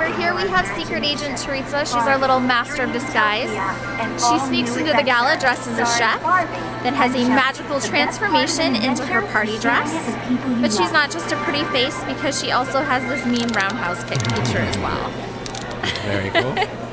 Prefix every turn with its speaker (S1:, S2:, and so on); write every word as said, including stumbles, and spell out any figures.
S1: here we have Secret Agent Teresa. She's our little master of disguise. She sneaks into the gala dressed as a chef, then has a magical transformation into her party dress. But she's not just a pretty face because she also has this mean roundhouse kick feature as well.
S2: Very cool.